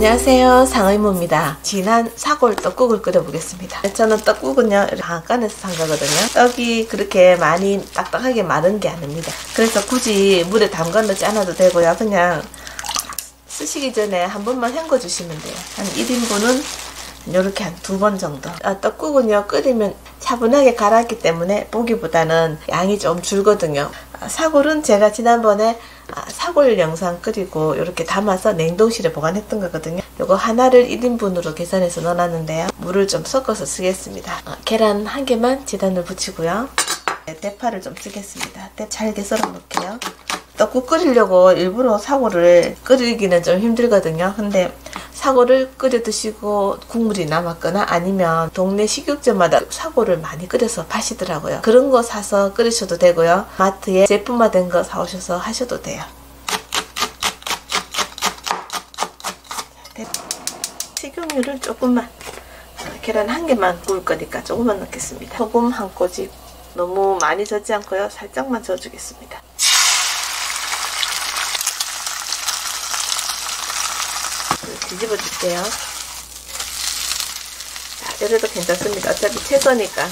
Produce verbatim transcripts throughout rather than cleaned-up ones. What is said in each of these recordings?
안녕하세요, 상의모입니다. 진한 사골 떡국을 끓여보겠습니다. 저는 떡국은요 방앗간에서 산 거거든요. 떡이 그렇게 많이 딱딱하게 마른 게 아닙니다. 그래서 굳이 물에 담가 넣지 않아도 되고요. 그냥 쓰시기 전에 한 번만 헹궈 주시면 돼요. 한 일 인분은 이렇게 한 두 번 정도. 아, 떡국은요 끓이면 차분하게 갈았기 때문에 보기보다는 양이 좀 줄거든요. 아, 사골은 제가 지난번에 아, 사골 영상 끓이고 이렇게 담아서 냉동실에 보관했던 거거든요. 요거 하나를 일 인분으로 계산해서 넣어놨는데요. 물을 좀 섞어서 쓰겠습니다. 아, 계란 한 개만 지단을 붙이고요. 네, 대파를 좀 쓰겠습니다. 잘게 썰어 놓을게요. 떡국 끓이려고 일부러 사골을 끓이기는 좀 힘들거든요. 근데 사골을 끓여 드시고 국물이 남았거나 아니면 동네 식육점마다 사골을 많이 끓여서 파시더라고요. 그런 거 사서 끓이셔도 되고요. 마트에 제품화된 거 사오셔서 하셔도 돼요. 식용유를 조금만, 계란 한 개만 구울 거니까 조금만 넣겠습니다. 소금 한 꼬집, 너무 많이 젓지 않고요. 살짝만 져주겠습니다. 뒤집어 줄게요. 자, 이래도 괜찮습니다. 어차피 채소니까.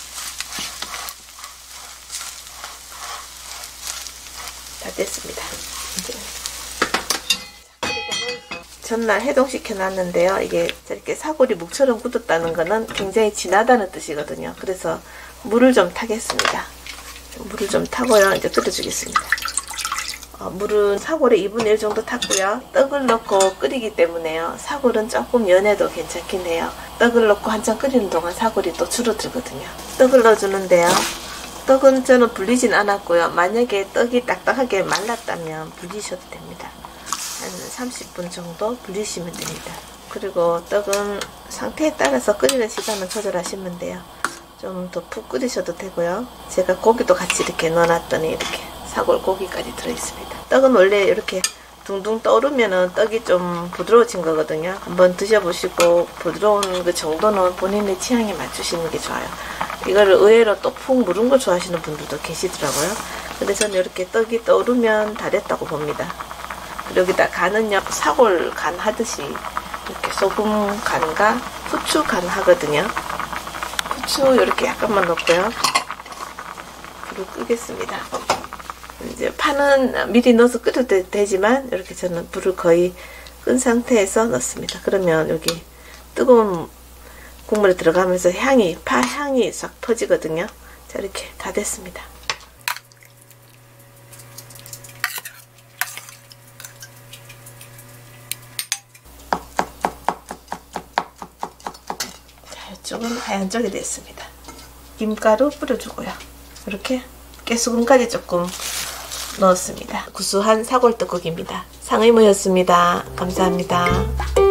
다 됐습니다. 이제. 그리고는 전날 해동시켜 놨는데요. 이게 이렇게 사골이 묵처럼 굳었다는 거는 굉장히 진하다는 뜻이거든요. 그래서 물을 좀 타겠습니다. 물을 좀 타고요. 이제 끓여주겠습니다. 어, 물은 사골의 이분의 일 정도 탔고요. 떡을 넣고 끓이기 때문에요. 사골은 조금 연해도 괜찮긴 해요. 떡을 넣고 한참 끓이는 동안 사골이 또 줄어들거든요. 떡을 넣어주는데요. 떡은 저는 불리진 않았고요. 만약에 떡이 딱딱하게 말랐다면 불리셔도 됩니다. 한 삼십 분 정도 불리시면 됩니다. 그리고 떡은 상태에 따라서 끓이는 시간을 조절하시면 돼요. 좀 더 푹 끓이셔도 되고요. 제가 고기도 같이 이렇게 넣어놨더니 이렇게 사골 고기까지 들어있습니다. 떡은 원래 이렇게 둥둥 떠오르면은 떡이 좀 부드러워진 거거든요. 한번 드셔보시고 부드러운 그 정도는 본인의 취향에 맞추시는 게 좋아요. 이거를 의외로 또 푹 무른 거 좋아하시는 분들도 계시더라고요. 근데 저는 이렇게 떡이 떠오르면 다 됐다고 봅니다. 여기다 간은요, 사골 간 하듯이 이렇게 소금 간과 후추 간 하거든요. 후추 이렇게 약간만 넣고요. 불을 끄겠습니다. 이제 파는 미리 넣어서 끓여도 되지만 이렇게 저는 불을 거의 끈 상태에서 넣습니다. 그러면 여기 뜨거운 국물에 들어가면서 향이, 파 향이 싹 퍼지거든요. 자, 이렇게 다 됐습니다. 자, 이쪽은 하얀 쪽이 됐습니다. 김가루 뿌려주고요. 이렇게 깨소금까지 조금 넣었습니다. 구수한 사골떡국입니다. 상의모였습니다. 감사합니다.